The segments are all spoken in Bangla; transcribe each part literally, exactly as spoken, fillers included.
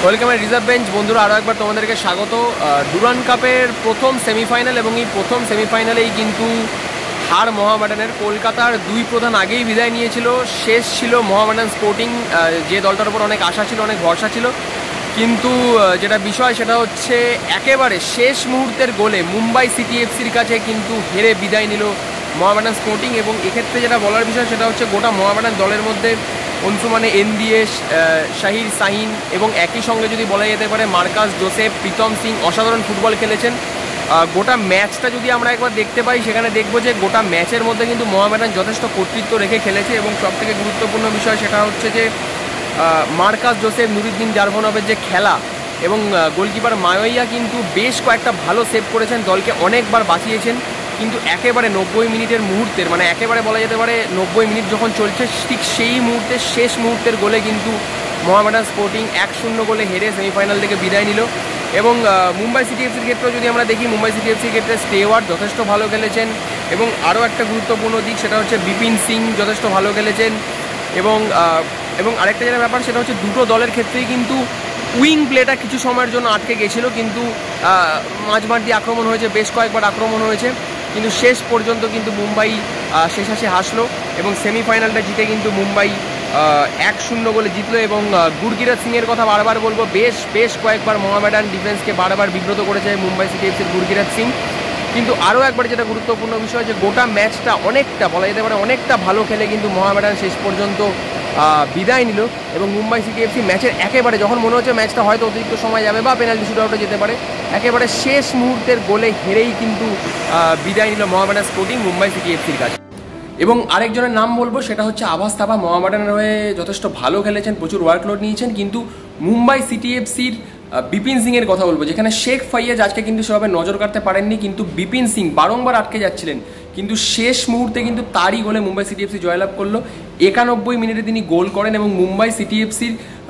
ওয়েলকাম এট রিজার্ভ বেঞ্চ বন্ধুরা, আরও একবার তোমাদেরকে স্বাগত। ডুরান্ড কাপের প্রথম সেমিফাইনাল এবং এই প্রথম সেমিফাইনালেই কিন্তু হার মোহামেডানের। কলকাতার দুই প্রধান আগেই বিদায় নিয়েছিল, শেষ ছিল মোহামেডান স্পোর্টিং, যে দলটার উপর অনেক আশা ছিল, অনেক ভরসা ছিল। কিন্তু যেটা বিষয় সেটা হচ্ছে একেবারে শেষ মুহূর্তের গোলে মুম্বাই সিটি এফসির কাছে কিন্তু হেরে বিদায় নিল মোহামেডান স্পোর্টিং। এবং এক্ষেত্রে যেটা বলার বিষয় সেটা হচ্ছে গোটা মোহামেডান দলের মধ্যে অংশুমানে এনডিএস, শাহির শাহিন এবং একই সঙ্গে যদি বলা যেতে পারে মার্কাস জোসেফ, প্রীতম সিং অসাধারণ ফুটবল খেলেছেন। গোটা ম্যাচটা যদি আমরা একবার দেখতে পাই সেখানে দেখবো যে গোটা ম্যাচের মধ্যে কিন্তু মোহামেডান যথেষ্ট কর্তৃত্ব রেখে খেলেছে। এবং সবথেকে গুরুত্বপূর্ণ বিষয় সেটা হচ্ছে যে মার্কাস জোসেফ, নুরুদ্দিন জারভনভের যে খেলা এবং গোলকিপার মায়োইয়া কিন্তু বেশ কয়েকটা ভালো সেভ করেছেন, দলকে অনেকবার বাঁচিয়েছেন। কিন্তু একেবারে নব্বই মিনিটের মুহূর্তের মানে একেবারে বলা যেতে পারে নব্বই মিনিট যখন চলছে ঠিক সেই মুহূর্তে শেষ মুহূর্তের গোলে কিন্তু মোহামেডান স্পোর্টিং এক শূন্য গোলে হেরে সেমিফাইনাল থেকে বিদায় নিল। এবং মুম্বাই সিটি এফসির ক্ষেত্রেও যদি আমরা দেখি, মুম্বাই সিটি এফসির ক্ষেত্রে স্টেওয়ার্ড যথেষ্ট ভালো খেলেছেন। এবং আরও একটা গুরুত্বপূর্ণ দিক সেটা হচ্ছে বিপিন সিং যথেষ্ট ভালো খেলেছেন। এবং এবং আরেকটা যেটা ব্যাপার সেটা হচ্ছে দুটো দলের ক্ষেত্রেই কিন্তু উইং প্লেটা কিছু সময়ের জন্য আটকে গেছিলো, কিন্তু মাঝমাঠ দিয়ে আক্রমণ হয়েছে, বেশ কয়েকবার আক্রমণ হয়েছে, কিন্তু শেষ পর্যন্ত কিন্তু মুম্বাই শেষ আসে হাসলো এবং সেমিফাইনালটা জিতে কিন্তু মুম্বাই এক শূন্য গোলে জিতলো। এবং গুরকিরাত সিংয়ের কথা বারবার বলবো, বেশ বেশ কয়েকবার মোহামেডান ডিফেন্সকে বারবার বিব্রত করেছে মুম্বাই সিটি এফসির গুরকিরাত সিং। কিন্তু আরও একবার যেটা গুরুত্বপূর্ণ বিষয় যে গোটা ম্যাচটা অনেকটা বলা যেতে পারে অনেকটা ভালো খেলে কিন্তু মোহামেডান শেষ পর্যন্ত বিদায় নিল। এবং মুম্বাই সিটি এফসি ম্যাচের একেবারে যখন মনে হচ্ছে ম্যাচটা হয়তো অতিরিক্ত সময় যাবে বা পেনাল্টি শুট আউটে যেতে পারে, একেবারে শেষ মুহূর্তের গোলে হেরেই কিন্তু বিদায় নিল মোহামেডান স্পোর্টিং মুম্বাই সিটি এফসির কাছে। এবং আরেকজনের নাম বলবো সেটা হচ্ছে আভাস থাপা। মোহামেডানের হয়ে যথেষ্ট ভালো খেলেছেন, প্রচুর ওয়ার্কলোড নিয়েছেন। কিন্তু মুম্বাই সিটি এফসির বিপিন সিংয়ের কথা বলবো, যেখানে শেখ ফাইয়াজ আজকে কিন্তু সেভাবে নজর কাটতে পারেননি, কিন্তু বিপিন সিং বারংবার আটকে যাচ্ছিলেন, কিন্তু শেষ মুহূর্তে কিন্তু তারই গোলে মুম্বাই সিটি এফসি জয়লাভ করলো। একানব্বই মিনিটে তিনি গোল করেন এবং মুম্বাই সিটি এফসির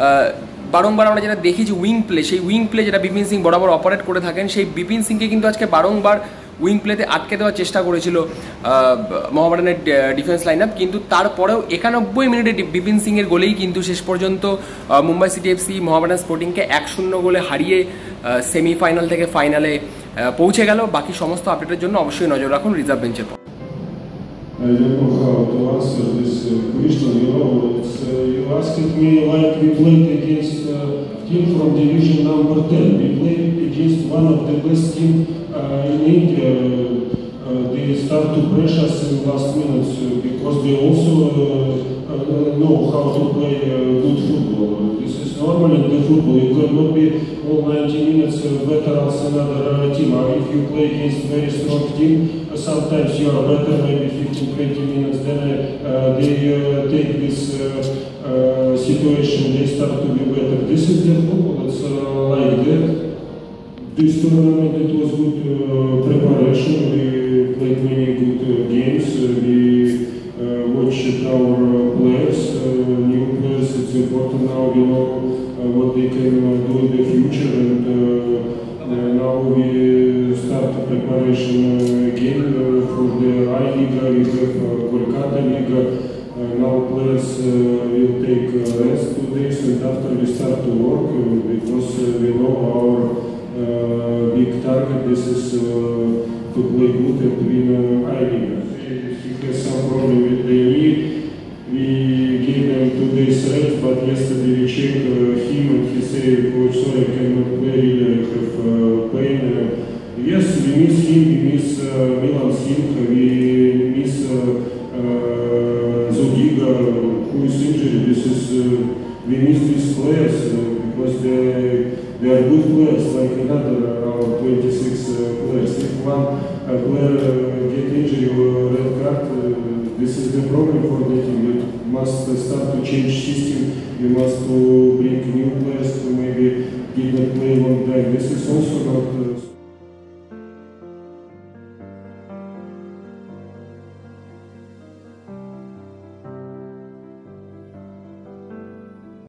বারংবার আমরা যেটা দেখি যে উইং প্লে, সেই উইং প্লে যেটা বিপিন সিং বরাবর অপারেট করে থাকেন, সেই বিপিন সিংকে কিন্তু আজকে বারংবার উইং প্লেতে আটকে দেওয়ার চেষ্টা করেছিল মোহামেডানের ডিফেন্স লাইন আপ। কিন্তু তারপরেও একানব্বই মিনিটে বিপিন সিংয়ের গোলেই কিন্তু শেষ পর্যন্ত মুম্বাই সিটি এফসি মোহামেডান স্পোর্টিংকে এক শূন্য গোলে হারিয়ে সেমিফাইনাল থেকে ফাইনালে পৌঁছে গেল। বাকি সমস্ত আপডেটের জন্য অবশ্যই নজর রাখুন রিজার্ভ বেঞ্চের পর। I don't know how to answer this uh, question. You know, it's, uh, you asked me like we played against a uh, team from division number ten. We played against one of the best team uh, in India. Uh, they start to pressure us in last minutes uh, because they also uh, uh, know how to play uh, good football. This is normal in the football. You cannot be all ninety minutes uh, better as another uh, team. Or if you play against very strong team, uh, sometimes you are better, maybe fifteen to twenty minutes. Then uh, they uh, take this uh, uh, situation. They start to be better. This is the football. It's uh, like that. This tournament, it was good uh, preparation. We played many good uh, games. Uh, we uh, watched our uh, players, uh, new players. It's important now. We know uh, what they can uh, do in the future, and uh, uh, now we start the preparation uh, again uh, for the I-Liga. We have uh, Kolkata Liga. Uh, now players uh, will take uh, rest two days, and after we start to work uh, because uh, we know our Uh, big target. This is uh, to play good and win uh, I-Liga. He has some problem with the knee. We gave him two days rest, but yesterday we checked uh, him and he said, "Oh, sorry, I cannot play. I have uh, pain." Uh, yes, we miss him. We miss uh, Milan Singh. We miss uh, uh, Zodiga, who is injured. This is uh, we miss these players uh, because they. They are good players, like another our twenty-six uh, players. If one uh, player uh, get injury or red card, uh, this is the problem for the team. You must uh, start to change system. You must to bring new players to maybe give them play long time. This is also